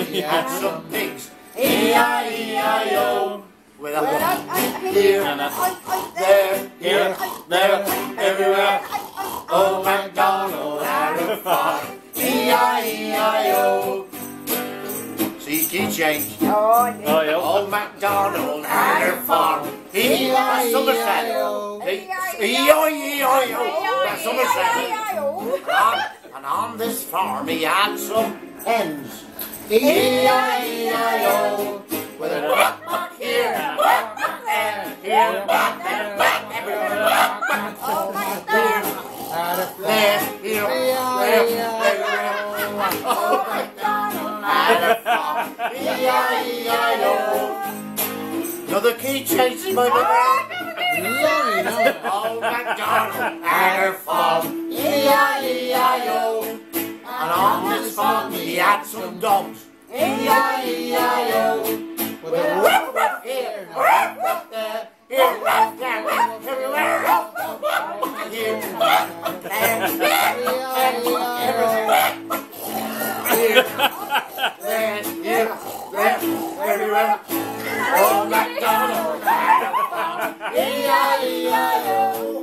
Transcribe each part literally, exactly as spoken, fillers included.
he had some pigs. E I E I O. With a hook here, there, here, there, everywhere. Old MacDonald had a farm. E I E I O. See, key change. Oh, yeah. Old MacDonald had a farm. E I E I O. E I E I O. That's Somerset. And on this farm he had some hens. E I E I O. With a quack quack here, quack quack there, here, quack there, quack everywhere, quack oh my there, there, here, there, everywhere. Oh MacDonald had a farm. E I E I O. Another key change, my baby. Oh MacDonald had a farm. E I E I O. And on this farm he had some dogs. E I E I O. With a ruff ruff here, ruff ruff there, here, ruff there, ruff everywhere, ruff, ruff here, ruff there, everywhere, here, there, here, there, everywhere. Oh MacDonald had a farm. E I E I O.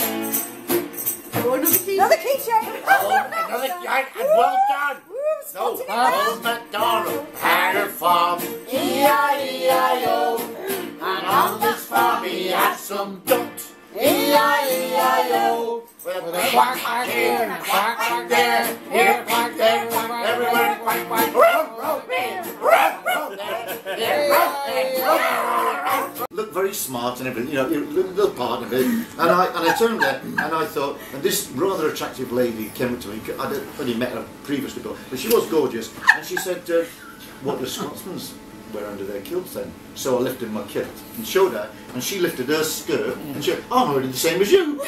Another key change. Oh, another key, well done. No, old MacDonald had a farm. E I E I O. And on this farm he had some ducks. E I E I O. With a quack quack here and a quack quack there, here quack there, quack everywhere, quack quack. Ruff ruff here, ruff ruff there, here ruff there. Looked very smart and everything, you know, little part of it. And I and I turned there and I thought, and this rather attractive lady came up to me. I'd only met her previously, but she was gorgeous. And she said, uh, "What do Scotsmen's wear under their kilts then?" So I lifted my kilt and showed her, and she lifted her skirt and she said, "I'm already the same as you."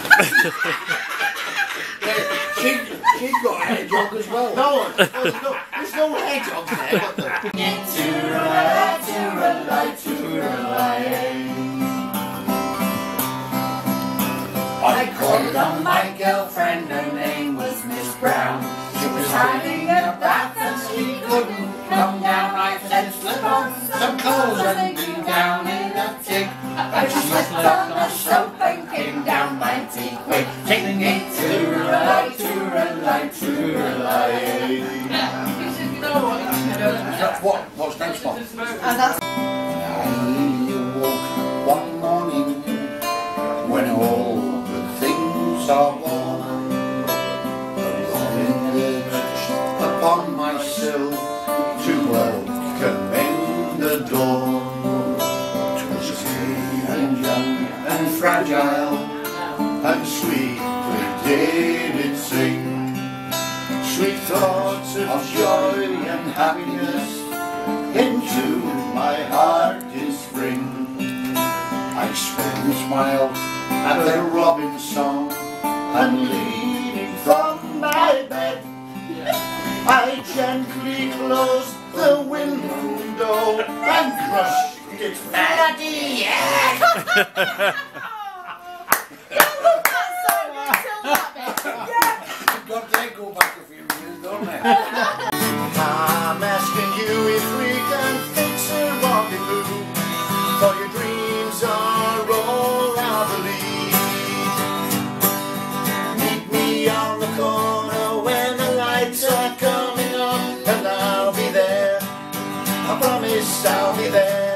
she, she's got a hedgehog as well. No, there's no, there's no hedgehogs there. Tooralai, tooralai, tooralai. I called on my girlfriend, her name was Miss Brown. She was hiding a bath and she couldn't come down. I said, slip on some clothes and be down in a tick. And she slipped on the soap and came down mighty quick, taking it tooralai, tooralai, tooralai. That's what, what's next for? And that's I woke one morning when all the things are gone. A robin perched upon my sill to welcome in the dawn. 'Twas gay and young and fragile, and sweetly did it sing. Sweet thoughts of joy and happiness into my heart did spring. I sped and smiled at the robin's song, and leaning from my bed, I gently closed the window and crushed its melody. Yeah. God, they go back a few years, don't they? I'm asking you if we can fix a rendezvous, for your dreams are all I believe. Meet me on the corner when the lights are coming on, and I'll be there. I promise I'll be there.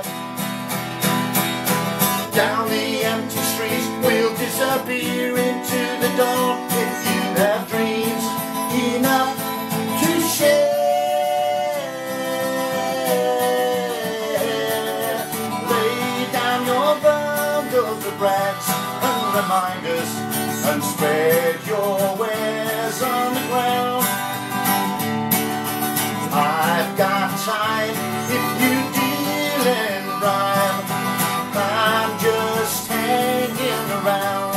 Down the empty streets we'll disappear into the dawn. If you have dreams enough to share, lay down your bundles of rags and reminders, and spread your wares on the ground. I've got time if you deal in rhyme. I'm just hanging around.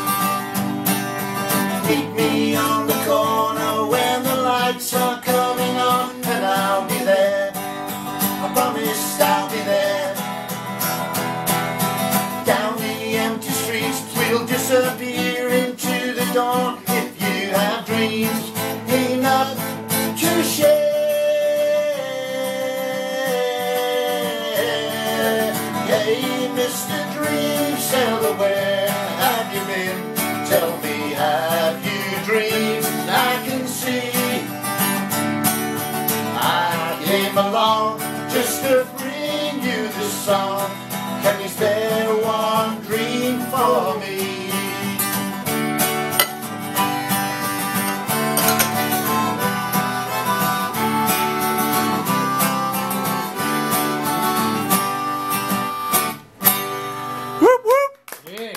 Meet me on the corner when the lights are coming on, and I'll be there. I promise I'll be there. Down the empty streets we'll disappear into the dawn. If you have dreams enough to share, Hey, Mister Dream Seller, where have you been? Tell me, have you dreamed? I can see I came along just to bring you this song. Can you spare one dream for me? Whoop whoop! Yeah.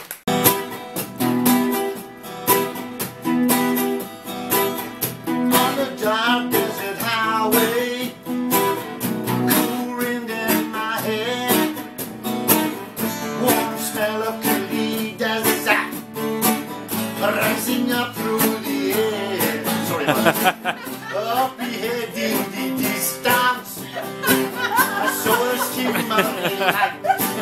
On the dark desert highway, cool wind in my hair, warm smell of colitas rising up through the air. Sorry about that. Up ahead in the distance, I saw a shimmering light.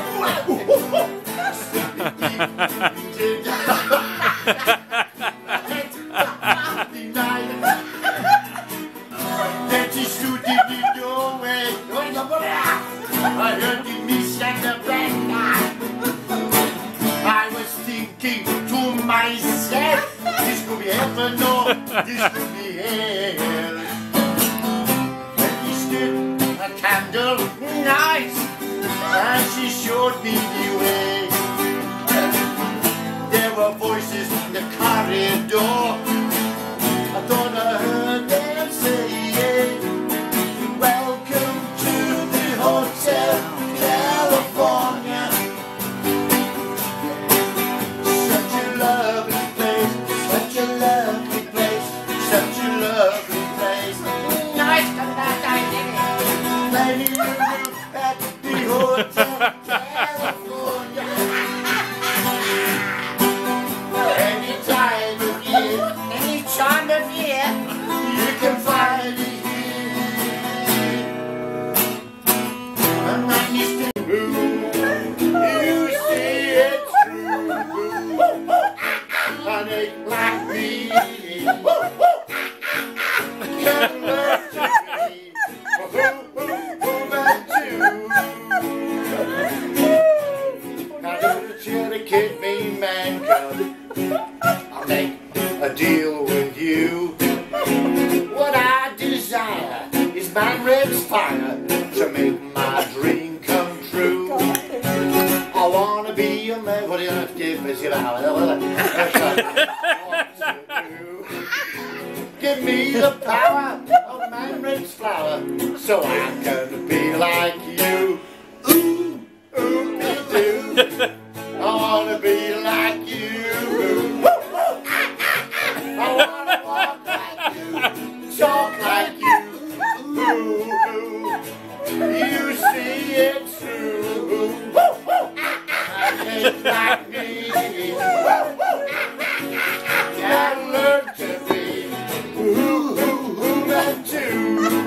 Then she stood in the doorway. I heard the miss and the bang. I was thinking to myself, this could be heaven or this could be hell. Then she stood a candle night, and she showed me the way. There were voices in the corridor. I thought I heard them say, welcome to the Hotel California. Such a lovely place, such a lovely place, such a lovely place. Nice to that lady at the Hotel California. Any time of year, any time of year, you can find it here. And when you stay you see it through. And it like me can learn to be woman too. Now don't you kid me, man, cub. I'll make a deal with you. What I desire is my ribs fire to make my dream come true. I wanna be your man. What do you have to give me? Give me the power of my ribs flower so I can be like you. Ooh, ooh, me too. I wanna be like you. I wanna walk like you, talk like you. Ooh, ooh. You see it through. I ain't like me. I learn to be. Ooh, ooh, ooh, that too.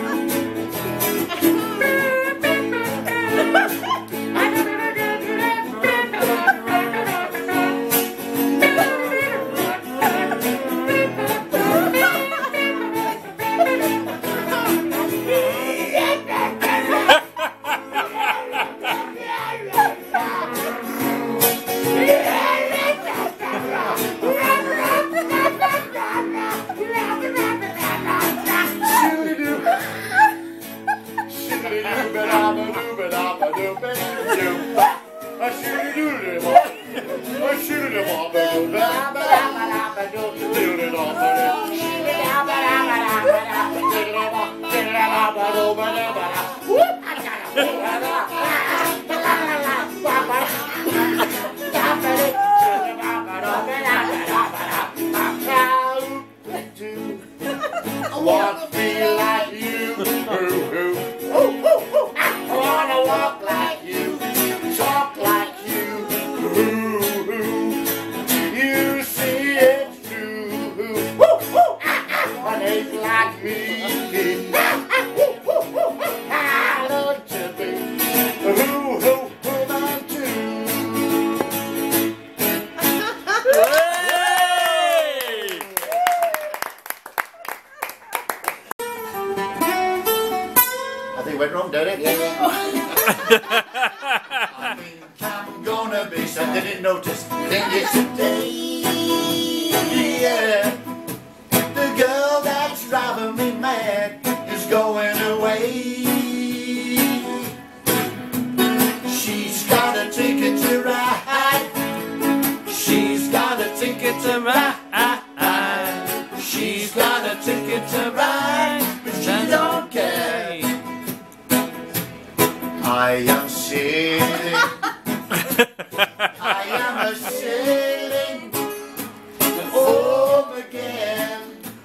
I wanna be like you. I wanna walk like you, talk like you. You see it through. But ain't like me. I love to be. Ooh, ooh, woman too. I think it went wrong, did it? Yeah. I think I'm gonna be. So I didn't notice. Think it's today. Yeah. The girl that's driving me mad is going away. She's got a ticket to ride. She's got a ticket to ride. She's got a ticket to ride, but she don't care. I am sailing. I am a sailing home again.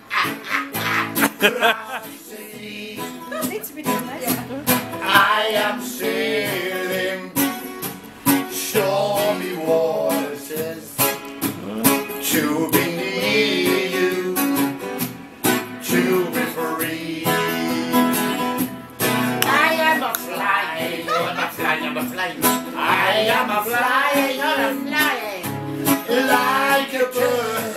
Across the sea. Need to be doing this. I am sailing stormy waters to be near you, to be free. I am a flying, I'm a flying, I'm a flying. I am a flying, I'm a flying, like a bird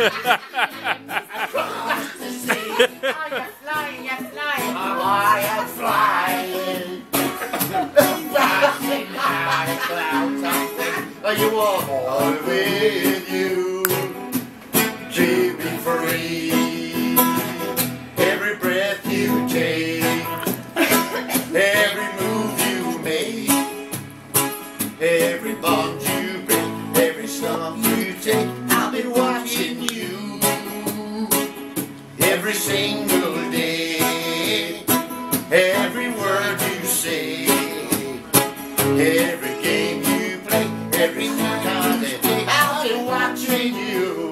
across the sea. Oh, you're flying, you're flying. Oh, I am flying. Passing high clouds, I think. Are you all with you? To be free. Every breath you take, every move you make, every bond you break, every step you take, I'll be watching you every single day. Every word you say, every game you play, every time they take, I'll be watching you.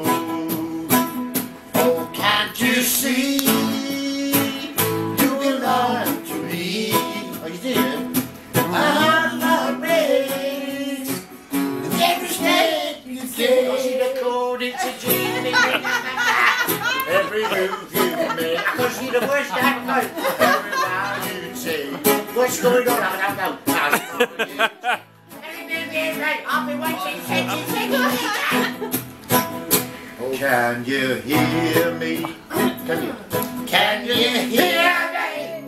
Oh, can't you see? You belong to me. Oh, you did? I'm a race. Every step you take. Oh, see the code, it's a genie. Every move you make. I can see the worst time of every round you take. What's going on? I don't know. I'll be watching. Can you hear me? Can you? Can you hear me?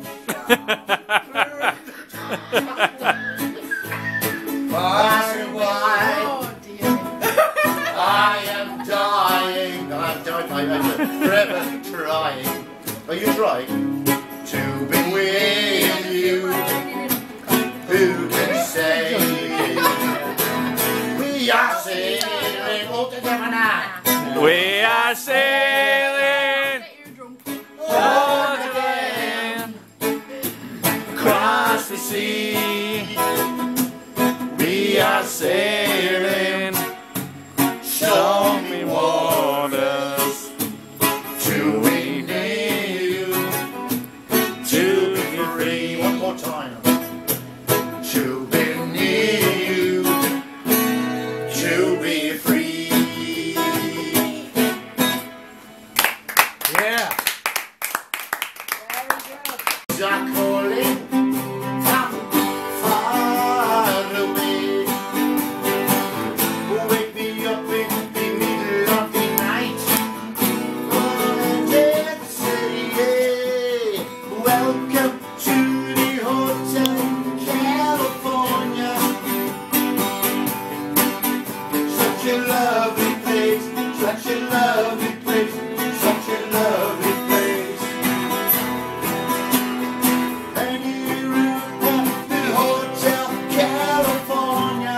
Passing by, I am dying. I'm dying. I'm forever trying. Are you trying to be with you? Who can say we are sailing all together now? We are sailing all again across the sea. We are sailing stormy waters to be near you, to be free. One more time. To be near you, to be free. Yeah. Are calling from far away. Wake me up in the middle of the night. Oh, let's say, yeah. Welcome to the Hotel California. Such a lovely place, such a lovely place, such a lovely place. And here in the Hotel California.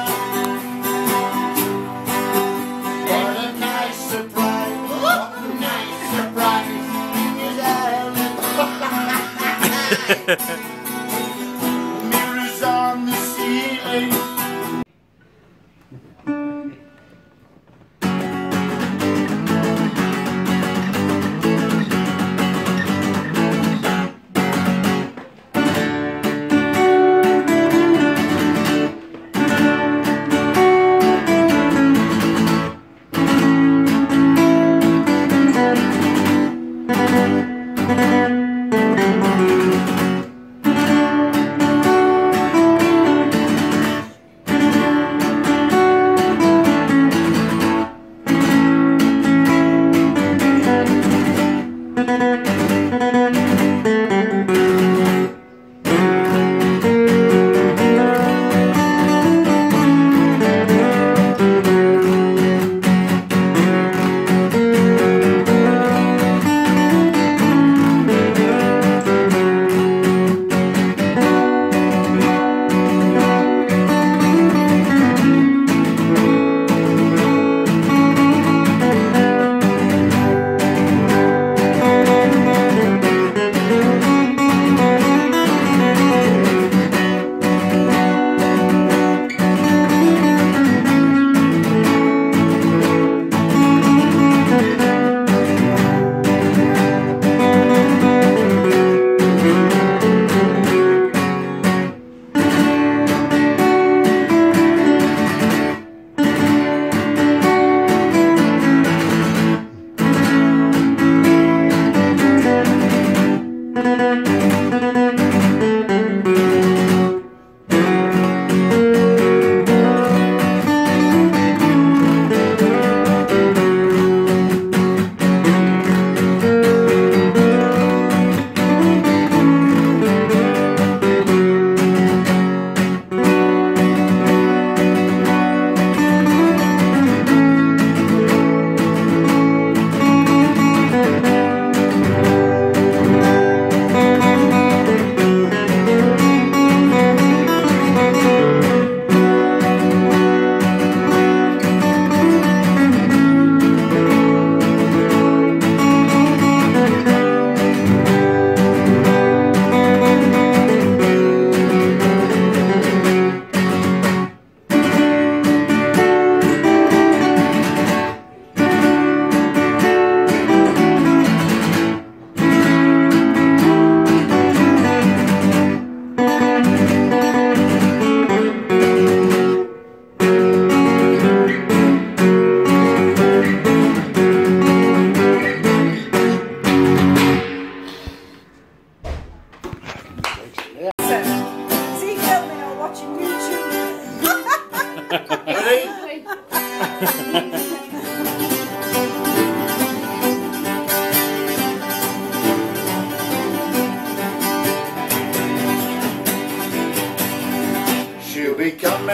What a nice surprise, what a nice surprise. Mirrors on the ceiling.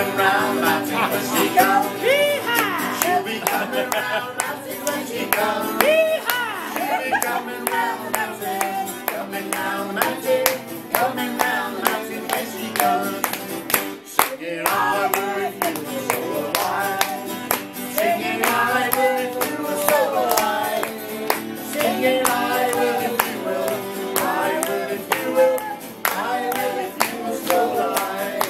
coming round the mountain when she comes. She'll be coming round the mountain when she comes. She'll be coming round the mountain, coming round the mountain, coming round the mountain when she comes. Singing I will if you were so alive. Singing I will if you were so alive. Singing I will if you will. I will if you will. I will if you were so alive.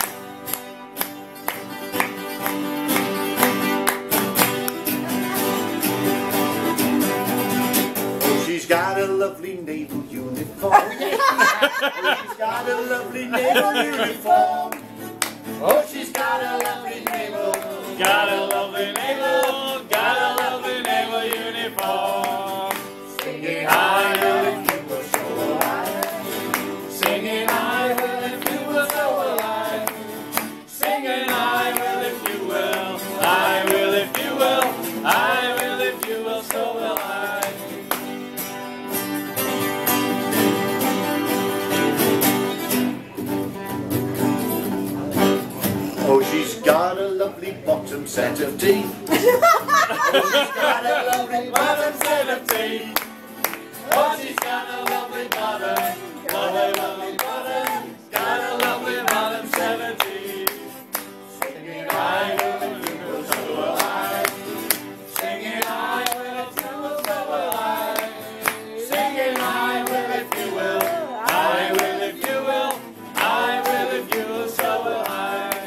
Oh, she's got a lovely naval uniform. Oh, she's got a lovely naval uniform. Oh, she's got a lovely naval. Got a lovely naval, got a lovely naval uniform. Singing I will if you were so alive. Singing I will if you were so alive. Singing I will if you will, I will if you will, I will if you will, so will I. Oh, she's got a lovely bottom set of teeth. Oh, she's got a lovely bottom set of teeth. Oh, she's got a lovely bottom, got a lovely bottom, got a lovely bottom seventeen. Singing I will if you were so alive. Singing I will if you were so alive. Singing I will if you will. I will if you will, I will if you will, so will I.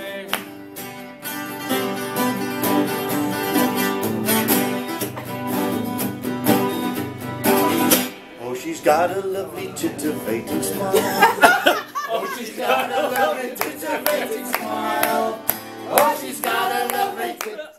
Oh, she's got a lovely titivating smile. Oh, she's got a lovely titivating smile. Oh, she's got a lovely tit-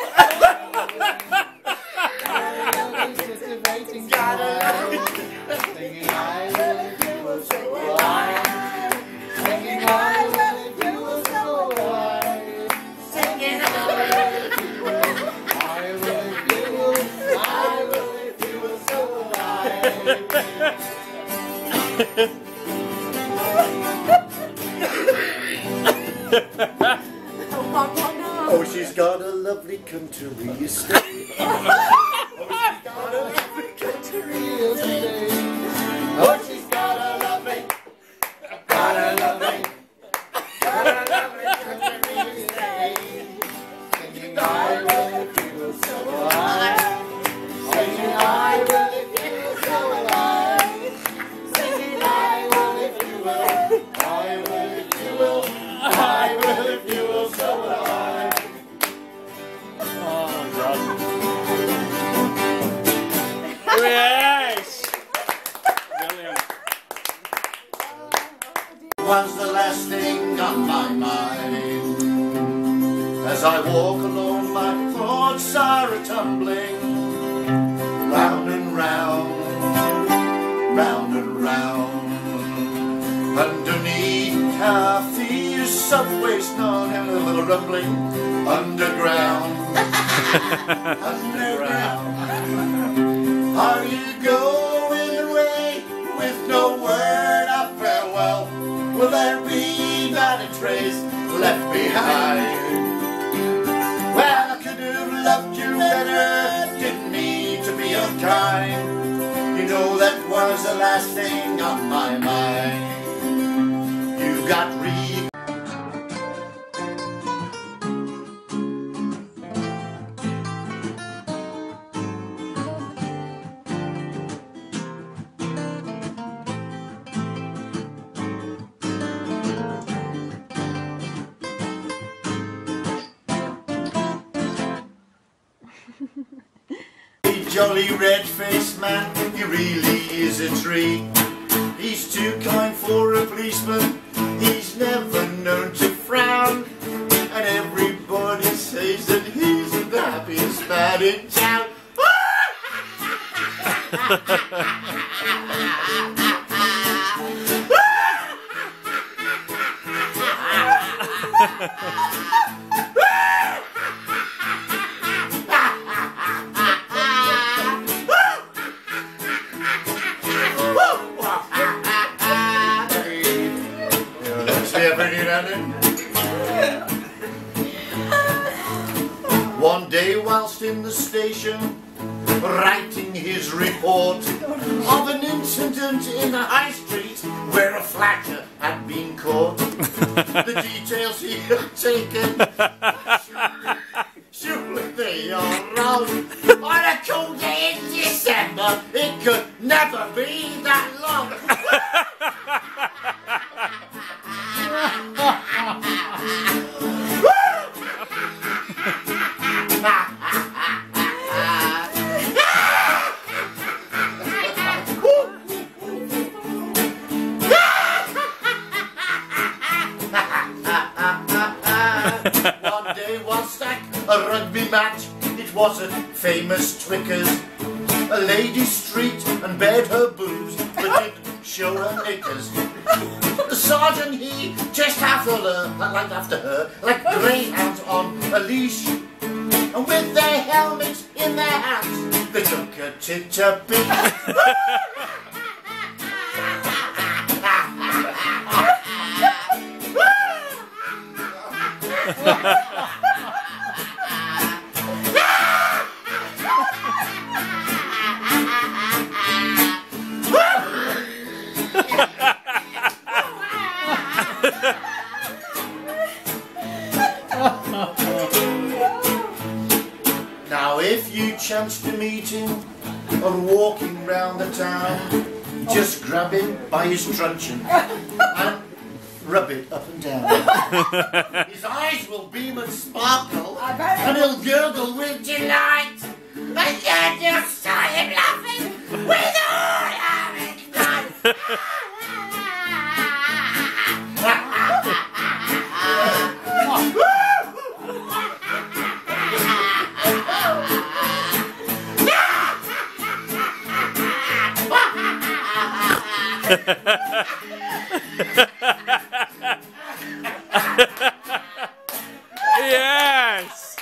titivating got a lovely singing I will if you were so alive. Singing I will if you were so alive. Singing I will if you will. I will if you will. I will if you were so Oh, she's got a lovely country estate. Oh, she's got a lovely country estate. Oh, she's got a lovely, got a lovely, got a lovely country estate. Singing I will if you were so alive. Singing I will if you were so alive. Singing I will if you will. I will if you will. I will if you will, so will I. Oh, God. Yes! Brilliant. Was the last thing on my mind. As I walk along, my thoughts are a-tumbling round and round, round and round. Underneath our feet, subway snug and a little rumbling underground, underground. Are you going away with no word of farewell? Will there be not a trace left behind? Well, I could have loved you better, didn't mean to be unkind. You know that was the last thing on my mind. You got re- Jolly red-faced man, he really is a treat. He's too kind for a policeman, he's never known to frown. And everybody says that he's the happiest man in town. report of an incident in the high street where a flatter had been caught. The details he had taken, surely they are wrong. On a cold day in December, it could never be that long. One day, one stack, a rugby match. It was at famous Twickers. A lady street and bared her boobs, but didn't show her knickers. The sergeant, he chased after her, like after her, like greyhounds on a leash. And with their helmets in their hands, they took her tit to bit. Now if you chance to meet him or walking round the town, just grab him by his truncheon and rub it up and down. His eyes will beam and sparkle, and he'll gurgle with delight. And then you'll start him laughing with all of his might. Yes!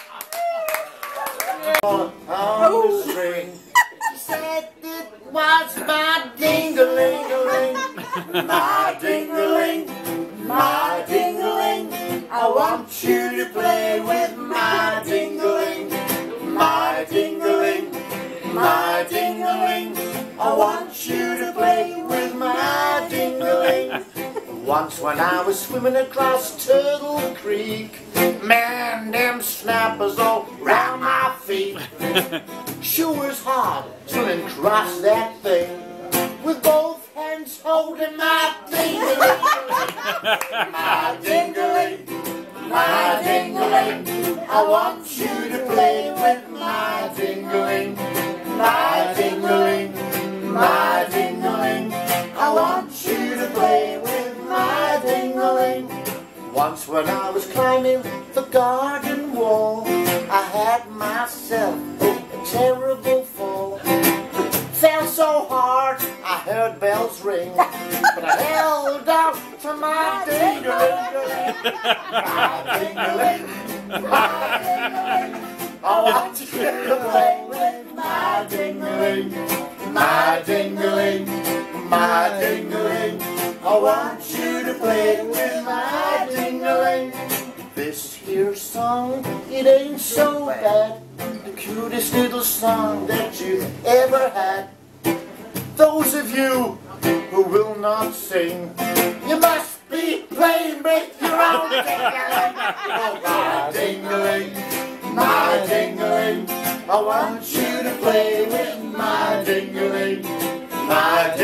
On the string, she said it was my ding-a-ling-a-ling, my ding-a-ling, my ding-a-ling. I want you to play with my ding-a-ling, my ding-a-ling, my ding-a-ling. I want you to play with my ding-a-ling. Once when I was swimming across Turtle Creek, man, them snappers all round my feet. Sure is hard swimming across that thing with both hands holding my ding-a-ling. My ding-a-ling, my ding-a-ling. I want you to play with my ding-a-ling, my ding-a-ling, my ding-a-ling. I want you to play with my ding-a-ling. Once when I was climbing the garden wall, I had myself a terrible fall. Fell so hard I heard bells ring, but I held out to my ding-a-ling, my ding-a-ling, my ding-a-ling. I want you to play with my ding-a-ling, my ding-a-ling, my ding-a-ling. I want you to play with my ding-a-ling. This here song, it ain't so bad. The cutest little song that you've ever had. Those of you who will not sing, you must be playing with your own ding-a-ling. Oh, my ding-a-ling, my ding-a-ling. I want you to play with my ding-a-ling, my ding-a-ling.